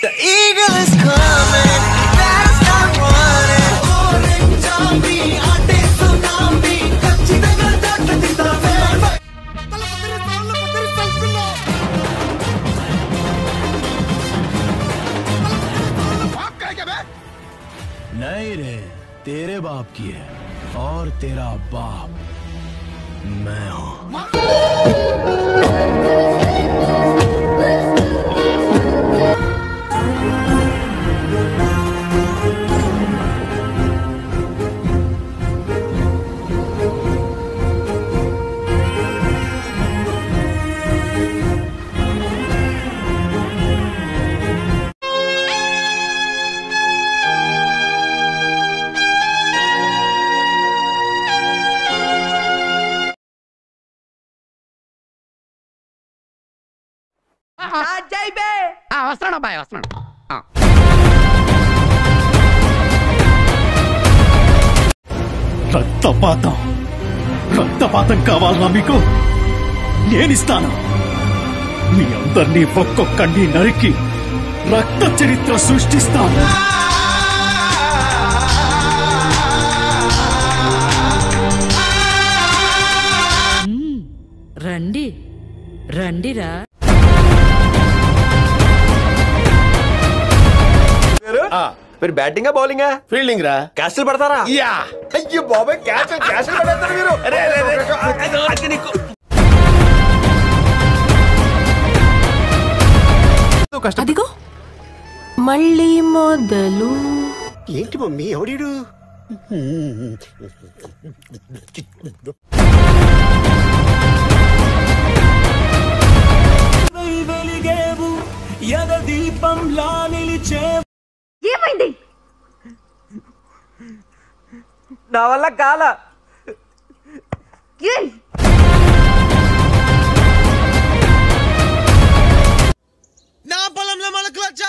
The eagle is coming, better start running. Orange zombie, ante tsunami, kachidanga dakkaditave. नहीं रे, तेरे बाप की है और तेरा बाप मैं हूं। వస్తున్నాడు అబ్బాయి వస్తున్నాడు. రక్తపాతం కావాలన్నా మీకు నేనిస్తాను. మీ అందరినీ ఒక్కొక్కడిని నరికి రక్త చరిత్ర సృష్టిస్తాను. రండి రండిరా. మీరు బ్యాటింగా బౌలింగా? ఫీల్డింగ్ రా. క్యాస్టులు పడతారా? యా. అయ్యో బాబాయ్, క్యాస్టులు పడేస్తారు మీరు. అదిగో మళ్ళీ మొదలు. ఏంటి మమ్మీ ఎవడీడు? వెలిగేవు యద దీపంలా నిలిచే. ఏమైంది? నా వల్ల కాల. నా పొలంలో మొలకలొచ్చా.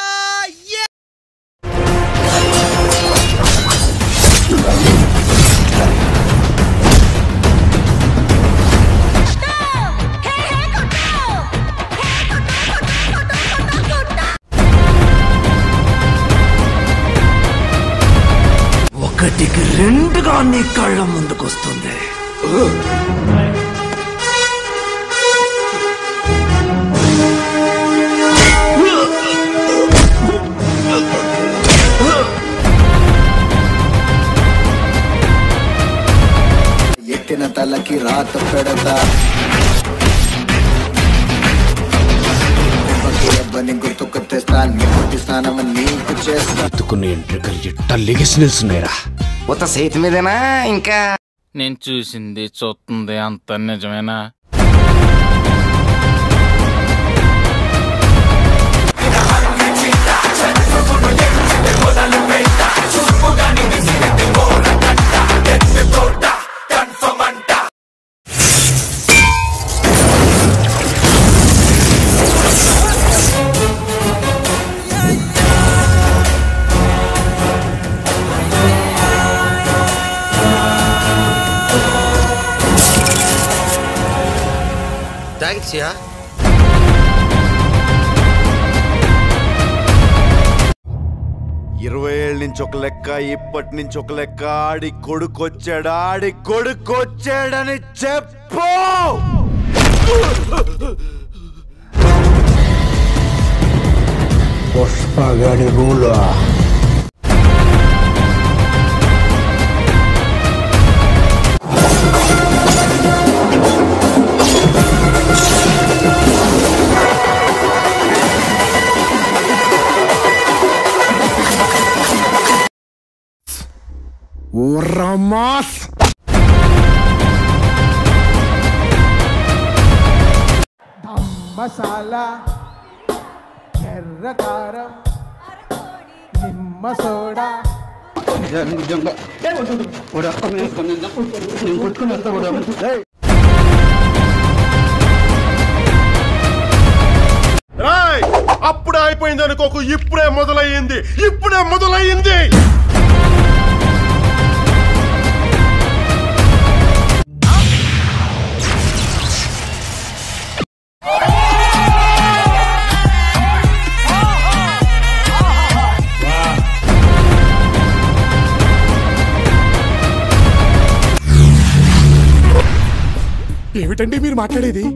ఒకటికి రెండుగా నీ కళ్ళ ముందుకొస్తుంది. ఎత్తిన తలకి రాత పెడతా, గుర్తుకు తెస్తాను, స్నానం నీకు చేస్తా. ఎత్తుకునే ఎంట్రికలు ఎట్ట లెగిసి నిల్చున్నాయిరా. ఉత్త చేతి మీదేనా? ఇంకా నేను చూసింది చూస్తుంది అంత నిజమేనా? Thanks yeah. 20 ఏళ్ళ నుంచి ఒక లెక్క, ఇప్పటి నుంచి ఒక లెక్క. ఆడి కొడుకొచ్చాడని చెప్పు. పుష్పగడి రూల్. Ramos మసాలా, ఎర్ర కారం, నిమ్మ సోడా. అప్పుడే అయిపోయింది అనుకోకు, ఇప్పుడే మొదలయ్యింది. ఏమిటండి మీరు మాట్లాడేది?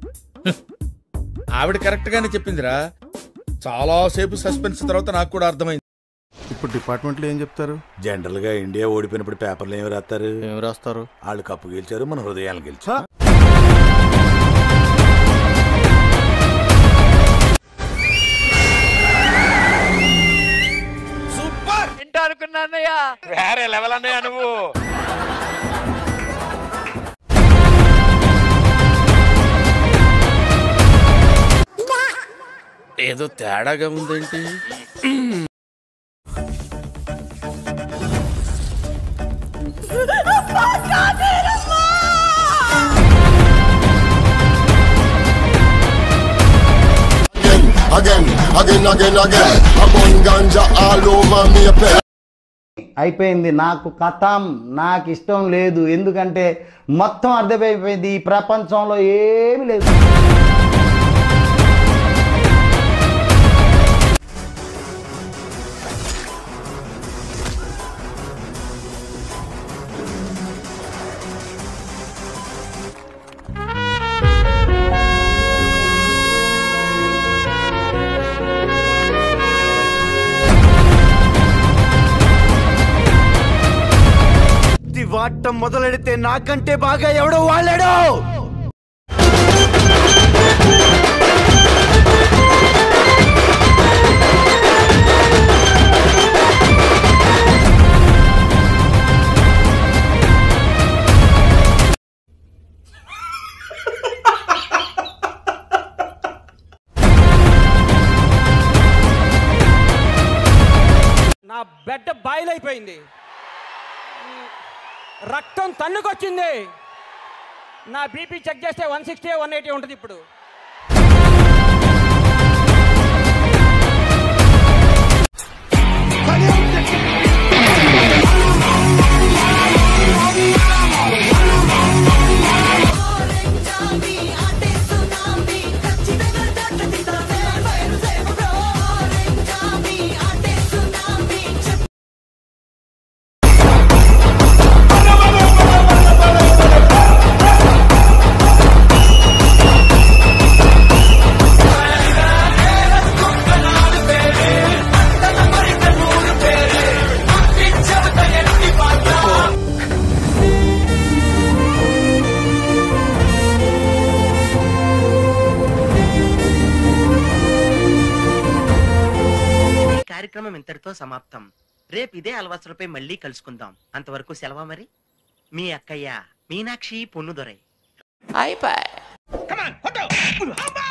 ఆవిడ కరెక్ట్ గానే చెప్పిందిరా. చాలా సేపు సస్పెన్స్ తర్వాత నాకు కూడా అర్థమైంది. ఇప్పుడు డిపార్ట్మెంట్లో ఏం చెప్తారు? జనరల్ గా ఇండియా ఓడిపోయినప్పుడు పేపర్లు ఏమి రాస్తారు? ఏమి రాస్తారు? వాళ్ళు కప్పు గెలిచారు, మన హృదయాలు గెలిచారు. సూపర్ ఇంట అనుకున్నానయ్యా. వేరే లెవెల్ అన్నయ్యా నువ్వు. ఏదో తేడాగా ఉందేంటి? అయిపోయింది. నాకు కథం, నాకు ఇష్టం లేదు. ఎందుకంటే మొత్తం అర్థమైపోయింది. ఈ ప్రపంచంలో ఏమీ లేదు. వాటం మొదలెడితే నాకంటే బాగా ఎవడో వాళ్ళాడు. నా బెడ్ బాయిలైపోయింది, రక్తం తన్నుకొచ్చింది. నా బీపీ చెక్ చేస్తే 160 180 ఉంటుంది ఇప్పుడు. కార్యక్రమం ఇంతటితో సమాప్తం. రేపు ఇదే అలవాసులపై మళ్ళీ కలుసుకుందాం. అంతవరకు సెలవా మరి. మీ అక్కయ్య మీనాక్షి పొన్నుదొరై. అయిపోయి.